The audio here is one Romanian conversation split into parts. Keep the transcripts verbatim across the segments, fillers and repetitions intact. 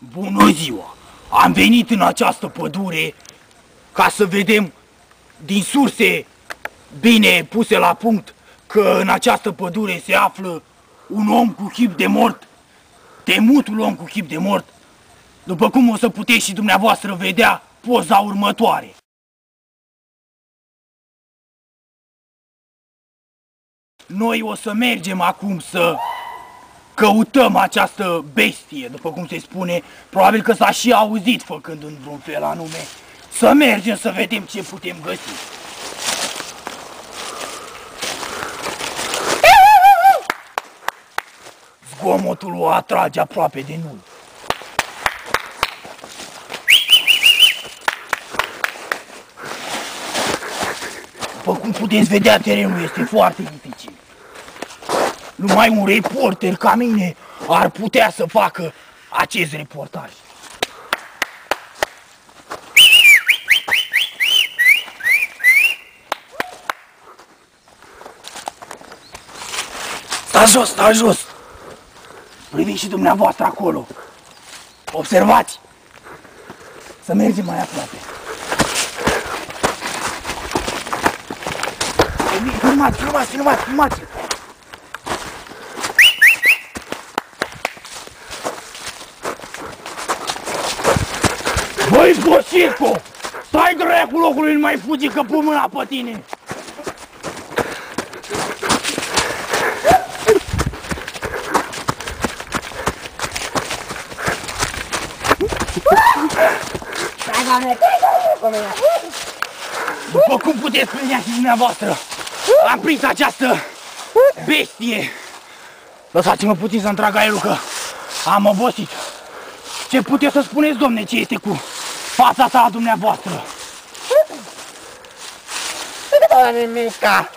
Bună ziua! Am venit în această pădure ca să vedem din surse bine puse la punct că în această pădure se află un om cu chip de mort, temutul om cu chip de mort, după cum o să puteți și dumneavoastră vedea poza următoare. Noi o să mergem acum să căutăm această bestie, după cum se spune, probabil că s-a și auzit făcând în vreun fel anume. Să mergem să vedem ce putem găsi. Zgomotul o atrage aproape de noi. După cum puteți vedea, terenul este foarte dificil. Numai un reporter ca mine ar putea să facă acest reportaj. Stați jos, stați jos! Priviți și dumneavoastră acolo. Observați! Să mergem mai aproape. Filmați, filmați, filmați, filmați! Băi, Bosirco! Stai dracu locului, nu mai fugi că pun mâna pe tine! După cum puteți vedea și dumneavoastră, am prins această bestie. Lăsați-mă puțin să-mi trag aerul că am obosit. Ce puteți să spuneți, domne, ce este cu fața asta a dumneavoastră? Nimica.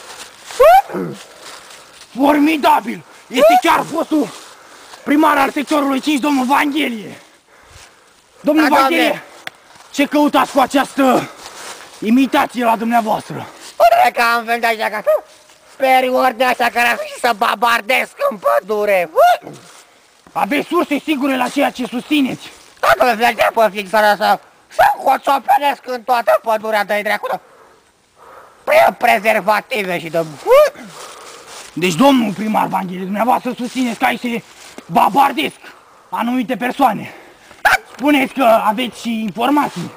Formidabil! Este chiar fostul primar al sectorului cinci, domnul Vanghelie. Domnul Da, Vanghelie, doamne. ce căutați cu această imitație la dumneavoastră? Uite că am venit aici ca să speri ordinea așa care ar fi să babardesc în pădure. Aveți surse sigure la ceea ce susțineți? Toată îl vedea pe fixarea să să hoțopenesc în toată pădurea de-i dracu. Prea prezervative și de... Deci, domnul primar Vanghelie, dumneavoastră susțineți că aici se babardesc anumite persoane. Spuneți că aveți și informații.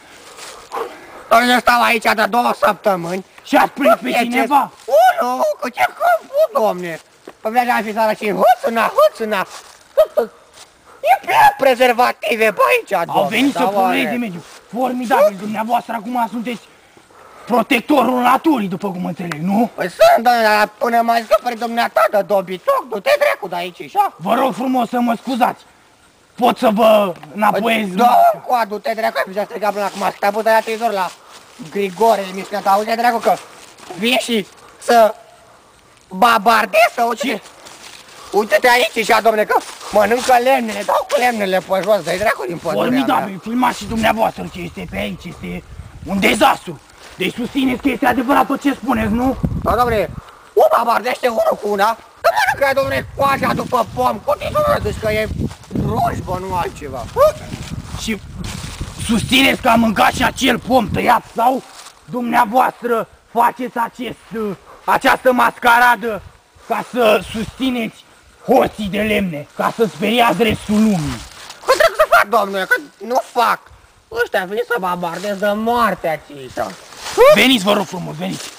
Eu stau aici de două săptămâni. Și ați prins pe cineva? Unu, cu ce câmpul, domne? Păi vedea în fixarea și hățâna, hățâna. E prea prezervative pe aici, domne. Au venit să polueze mediul. Formidabil, dumneavoastră acum sunteți protectorul naturii, după cum înțeleg, nu? Păi sunt, domne, dar până mai scăpări dumneata de dobitoc, du-te dracu de aici, așa? Vă rog frumos să mă scuzați. Pot să vă înapoiez? Da, cu du-te dracu, ai putea striga până acum, că te-a de la televizor la Grigore, emisiunea ta, auzi dracu că vii și să babardezi, să uite. Uite-te aici, așa, domne, că mănâncă lemnele, dau cu lemnele pe jos, dă-i dracu din pădurea mea. Formidabil, filmați și dumneavoastră ce este pe aici, este un dezastru. Deci susțineți că este adevărat tot ce spuneți, nu? Da, domne, o babardește unul cu una, dar mănâncă, domne, coaja după pom, cu titulul, deci că e rojbă, nu altceva. Și susțineți că am mâncat și acel pom tăiat sau dumneavoastră faceți acest, această mascaradă ca să susțineți hoții de lemne, ca să speriați restul lumii? Că trebuie să fac, domnule, că nu fac. Ăștia vin să babardez de moarte aici. Veniți, vă rog frumos, veniți.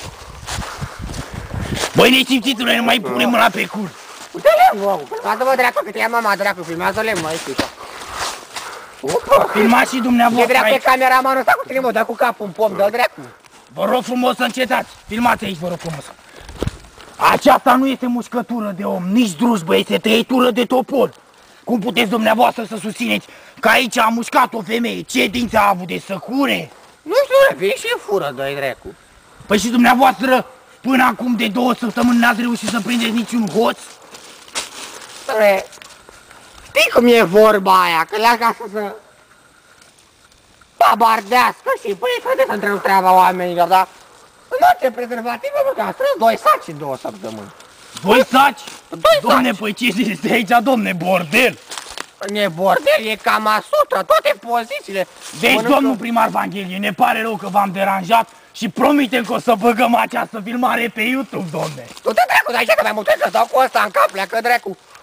Băi, nesimțitule, nu mai pune mâna pe cur. Uite lemn, wow, filmează-vă dracu, că te ia mama dracu, filmează lemn aici, așa. Filmați și E dumneavoastră dracu, e aici. cameramanul ăsta cu tine, mă, dă cu capul în pom, dă-l dracu. Vă rog frumos să încetați. Filmați aici, vă rog frumos. Aceasta nu este mușcătură de om, nici drujbă, este tăietură de topor. Cum puteți dumneavoastră să susțineți că aici a mușcat o femeie? Ce dinți a avut, de săcure? Nu știu, vii și fură, dă-i dracu. Păi și dumneavoastră, până acum de două săptămâni n-ați reușit să prindeți niciun hoț? Doamne, știi cum e vorba aia, că le-aș ca să se babardească și păi trebuie să întrerup treaba oamenilor, dar în orice prezervativ, bă, că a strâns doi saci în două săptămâni. Doi saci? Doi Domne, saci. păi ce este aici, domne, bordel? E bordel, e cam asută, toate pozițiile. Deci, Mănâncă- domnul primar Vanghelie, ne pare rău că v-am deranjat și promitem că o să băgăm această filmare pe YouTube, domne. Tu te dracu, dar așa că mai multe să dau cu ăsta în cap, pleacă dracu.